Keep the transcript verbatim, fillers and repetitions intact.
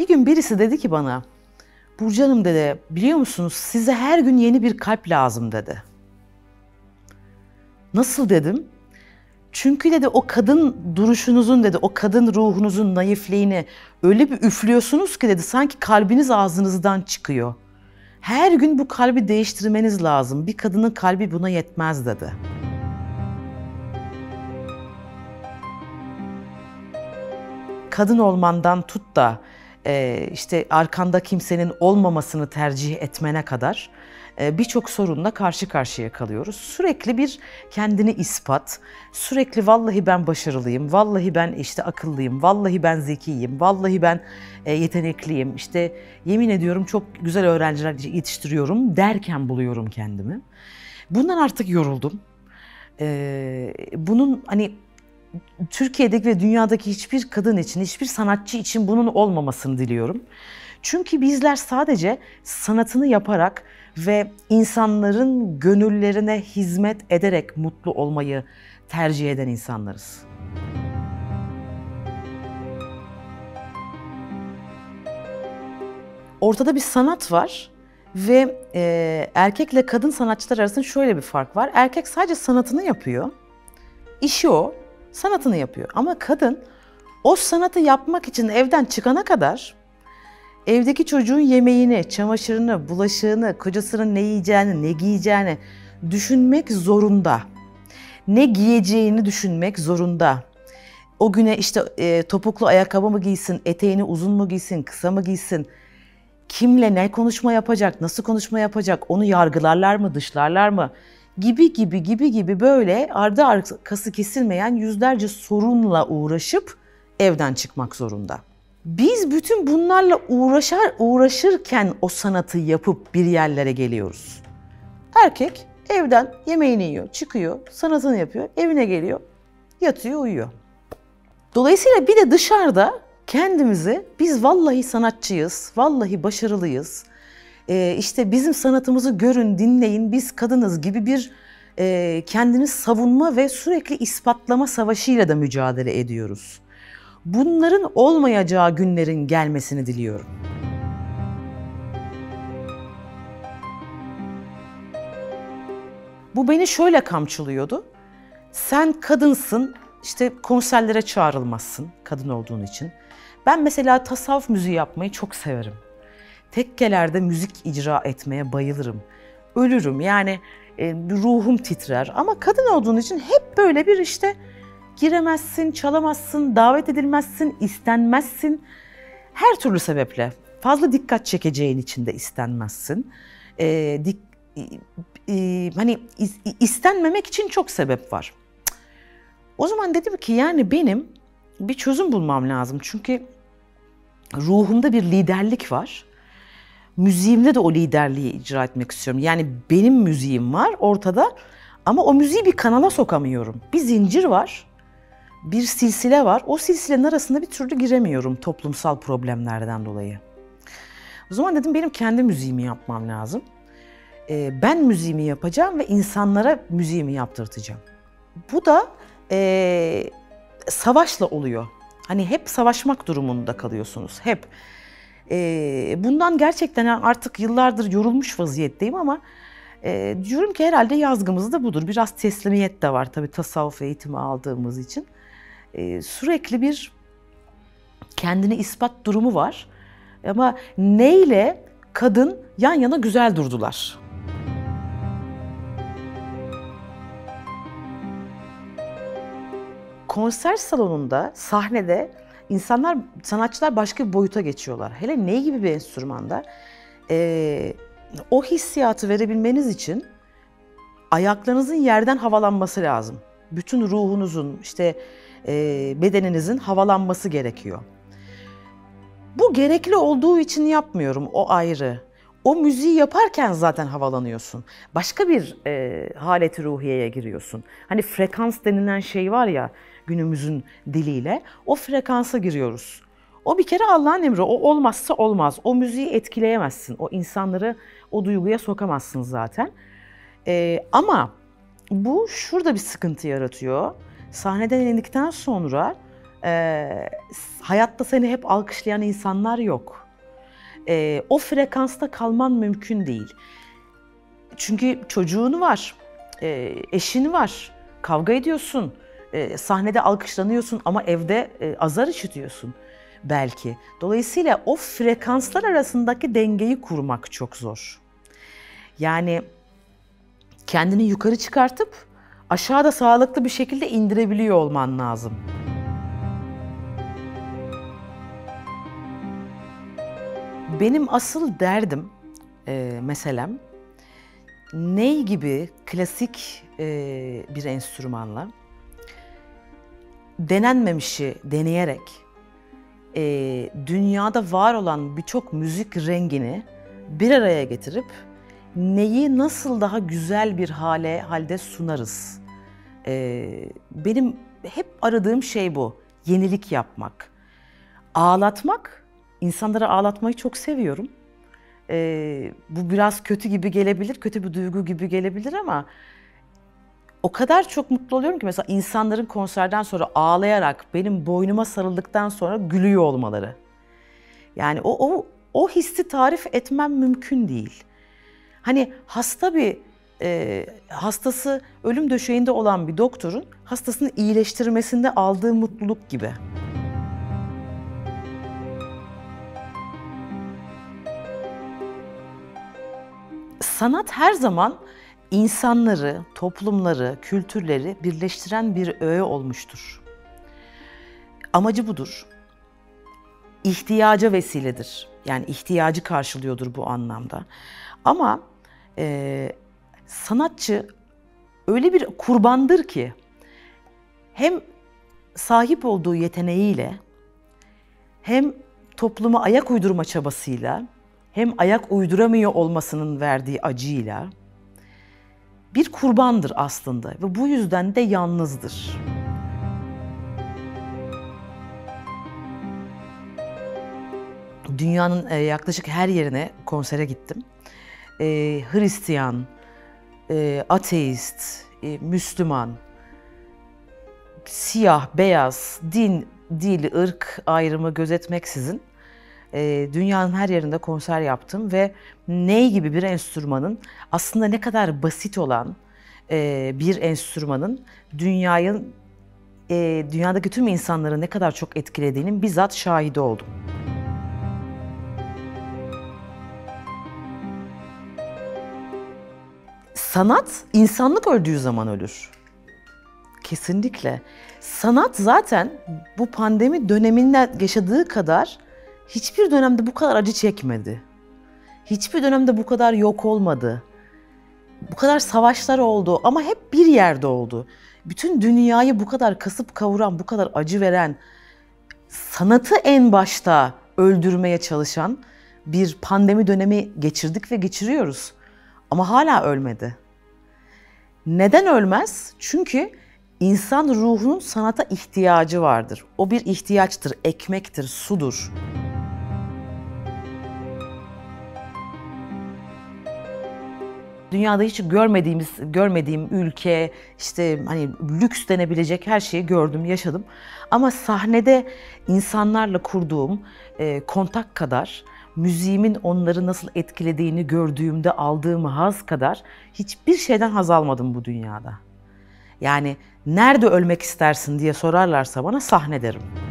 Bir gün birisi dedi ki bana, Burcu Hanım dedi, biliyor musunuz size her gün yeni bir kalp lazım dedi. Nasıl dedim? Çünkü dedi o kadın duruşunuzun dedi, o kadın ruhunuzun naifliğini öyle bir üflüyorsunuz ki dedi, sanki kalbiniz ağzınızdan çıkıyor. Her gün bu kalbi değiştirmeniz lazım. Bir kadının kalbi buna yetmez dedi. Kadın olmandan tut da e, işte arkanda kimsenin olmamasını tercih etmene kadar e, birçok sorunla karşı karşıya kalıyoruz. Sürekli bir kendini ispat, sürekli vallahi ben başarılıyım, vallahi ben işte akıllıyım, vallahi ben zekiyim, vallahi ben e, yetenekliyim, işte yemin ediyorum çok güzel öğrenciler yetiştiriyorum derken buluyorum kendimi. Bundan artık yoruldum. E, bunun hani Türkiye'deki ve dünyadaki hiçbir kadın için, hiçbir sanatçı için bunun olmamasını diliyorum. Çünkü bizler sadece sanatını yaparak ve insanların gönüllerine hizmet ederek mutlu olmayı tercih eden insanlarız. Ortada bir sanat var ve e, erkekle kadın sanatçılar arasında şöyle bir fark var. Erkek sadece sanatını yapıyor, işi o. Sanatını yapıyor ama kadın o sanatı yapmak için evden çıkana kadar evdeki çocuğun yemeğini, çamaşırını, bulaşığını, kocasının ne yiyeceğini, ne giyeceğini düşünmek zorunda. Ne giyeceğini düşünmek zorunda. O güne işte e, topuklu ayakkabı mı giysin, eteğini uzun mu giysin, kısa mı giysin, kimle ne konuşma yapacak, nasıl konuşma yapacak, onu yargılarlar mı, dışlarlar mı? Gibi gibi gibi gibi böyle ardı arkası kesilmeyen yüzlerce sorunla uğraşıp evden çıkmak zorunda. Biz bütün bunlarla uğraşar uğraşırken o sanatı yapıp bir yerlere geliyoruz. Erkek evden yemeğini yiyor, çıkıyor, sanatını yapıyor, evine geliyor, yatıyor, uyuyor. Dolayısıyla bir de dışarıda kendimizi biz vallahi sanatçıyız, vallahi başarılıyız, Ee, işte bizim sanatımızı görün, dinleyin, biz kadınız gibi bir e, kendini savunma ve sürekli ispatlama savaşıyla da mücadele ediyoruz. Bunların olmayacağı günlerin gelmesini diliyorum. Bu beni şöyle kamçılıyordu. Sen kadınsın, işte konserlere çağrılmazsın kadın olduğun için. Ben mesela tasavvuf müziği yapmayı çok severim. Tekkelerde müzik icra etmeye bayılırım. Ölürüm yani e, ruhum titrer ama kadın olduğun için hep böyle bir işte giremezsin, çalamazsın, davet edilmezsin, istenmezsin. Her türlü sebeple fazla dikkat çekeceğin için de istenmezsin. E, dik, e, e, hani is, istenmemek için çok sebep var. O zaman dedim ki yani benim bir çözüm bulmam lazım çünkü ruhumda bir liderlik var. Müziğimde de o liderliği icra etmek istiyorum. Yani benim müziğim var ortada ama o müziği bir kanala sokamıyorum. Bir zincir var, bir silsile var. O silsilenin arasında bir türlü giremiyorum toplumsal problemlerden dolayı. O zaman dedim benim kendi müziğimi yapmam lazım. Ee, ben müziğimi yapacağım ve insanlara müziğimi yaptırtacağım. Bu da e, savaşla oluyor. Hani hep savaşmak durumunda kalıyorsunuz, hep. Bundan gerçekten artık yıllardır yorulmuş vaziyetteyim ama e, diyorum ki herhalde yazgımız da budur. Biraz teslimiyet de var tabii tasavvuf eğitimi aldığımız için. E, sürekli bir kendini ispat durumu var. Ama neyle kadın yan yana güzel durdular. Konser salonunda, sahnede İnsanlar, sanatçılar başka bir boyuta geçiyorlar. Hele ne gibi bir enstrümanda? Ee, o hissiyatı verebilmeniz için ayaklarınızın yerden havalanması lazım. Bütün ruhunuzun, işte e, bedeninizin havalanması gerekiyor. Bu gerekli olduğu için yapmıyorum, o ayrı. O müziği yaparken zaten havalanıyorsun. Başka bir e, haleti ruhiyeye giriyorsun. Hani frekans denilen şey var ya günümüzün diliyle, o frekansa giriyoruz. O bir kere Allah'ın emri, o olmazsa olmaz. O müziği etkileyemezsin, o insanları o duyguya sokamazsın zaten. E, ama bu şurada bir sıkıntı yaratıyor. Sahneden indikten sonra e, hayatta seni hep alkışlayan insanlar yok. E, o frekansta kalman mümkün değil. Çünkü çocuğun var, e, eşin var, kavga ediyorsun, e, sahnede alkışlanıyorsun ama evde e, azar işitiyorsun belki. Dolayısıyla o frekanslar arasındaki dengeyi kurmak çok zor. Yani kendini yukarı çıkartıp aşağıda sağlıklı bir şekilde indirebiliyor olman lazım. Benim asıl derdim, e, meselem, ney gibi klasik e, bir enstrümanla denenmemişi deneyerek e, dünyada var olan birçok müzik rengini bir araya getirip neyi nasıl daha güzel bir hale halde sunarız. E, benim hep aradığım şey bu, yenilik yapmak. Ağlatmak, insanları ağlatmayı çok seviyorum. Ee, bu biraz kötü gibi gelebilir, kötü bir duygu gibi gelebilir ama o kadar çok mutlu oluyorum ki mesela insanların konserden sonra ağlayarak benim boynuma sarıldıktan sonra gülüyor olmaları. Yani o o o hissi tarif etmem mümkün değil. Hani hasta bir e, hastası ölüm döşeğinde olan bir doktorun hastasını iyileştirmesinde aldığı mutluluk gibi. Sanat her zaman insanları, toplumları, kültürleri birleştiren bir öğe olmuştur. Amacı budur. İhtiyaca vesiledir. Yani ihtiyacı karşılıyordur bu anlamda. Ama e, sanatçı öyle bir kurbandır ki hem sahip olduğu yeteneğiyle hem topluma ayak uydurma çabasıyla hem ayak uyduramıyor olmasının verdiği acıyla bir kurbandır aslında ve bu yüzden de yalnızdır. Dünyanın yaklaşık her yerine konsere gittim. Ee, Hristiyan, e, ateist, e, Müslüman, siyah, beyaz, din, dil, ırk ayrımı gözetmeksizin e, dünyanın her yerinde konser yaptım ve ney gibi bir enstrümanın aslında ne kadar basit olan e, bir enstrümanın dünyayı, e, dünyadaki tüm insanları ne kadar çok etkilediğinin bizzat şahidi oldum. Sanat, insanlık öldüğü zaman ölür. Kesinlikle. Sanat zaten bu pandemi döneminde yaşadığı kadar hiçbir dönemde bu kadar acı çekmedi. Hiçbir dönemde bu kadar yok olmadı. Bu kadar savaşlar oldu ama hep bir yerde oldu. Bütün dünyayı bu kadar kasıp kavuran, bu kadar acı veren, sanatı en başta öldürmeye çalışan bir pandemi dönemi geçirdik ve geçiriyoruz. Ama hala ölmedi. Neden ölmez? Çünkü insan ruhunun sanata ihtiyacı vardır. O bir ihtiyaçtır, ekmektir, sudur. Dünyada hiç görmediğimiz, görmediğim ülke, işte hani lüks denebilecek her şeyi gördüm, yaşadım. Ama sahnede insanlarla kurduğum e, kontak kadar, müziğimin onları nasıl etkilediğini gördüğümde aldığım haz kadar hiçbir şeyden haz almadım bu dünyada. Yani nerede ölmek istersin diye sorarlarsa bana sahne derim.